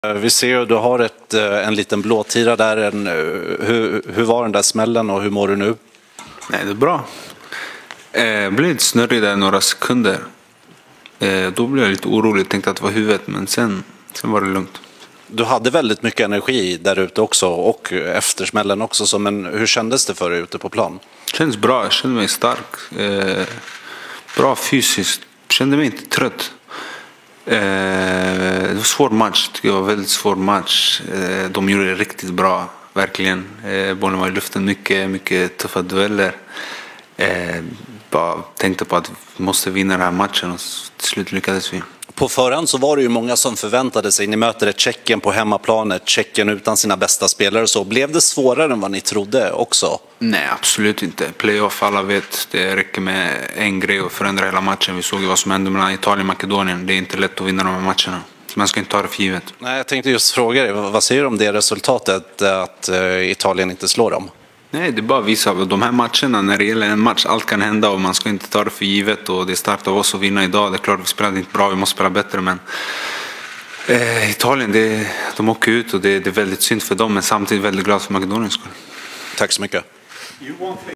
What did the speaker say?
Vi ser ju att du har en liten blåtira där. Hur var den där smällen och hur mår du nu? Nej, det är bra. Jag blev lite snurrig där några sekunder. Då blev jag lite orolig, tänkte att det var huvudet, men sen var det lugnt. Du hade väldigt mycket energi där ute också och efter smällen också. Men hur kändes det för dig ute på plan? Det kändes bra, jag kände mig stark. Bra fysiskt, kände mig inte trött. Det var en svår match, tycker jag var en väldigt svår match. De gjorde det riktigt bra, verkligen. Bollen var i luften, mycket tuffa dueller. Bara tänkte på att vi måste vinna den här matchen och till slut lyckades vi. På förhand så var det ju många som förväntade sig, ni möter ett Tjeckien på hemmaplanet, Tjeckien utan sina bästa spelare, så blev det svårare än vad ni trodde också? Nej, absolut inte. Playoff, alla vet, det räcker med en grej och förändra hela matchen. Vi såg ju vad som hände mellan Italien och Makedonien. Det är inte lätt att vinna de här matcherna. Man ska inte ta det för givet. Nej, jag tänkte just fråga dig, vad säger du om det resultatet att Italien inte slår dem? Nej, det är bara att visa de här matcherna, när det gäller en match, allt kan hända och man ska inte ta det för givet, och det är starkt av oss att vinna idag. Det är klart vi spelade inte bra, vi måste spela bättre, men Italien, de åker ut och det är väldigt synd för dem, men samtidigt väldigt glad för Makedoniens skull. Tack så mycket.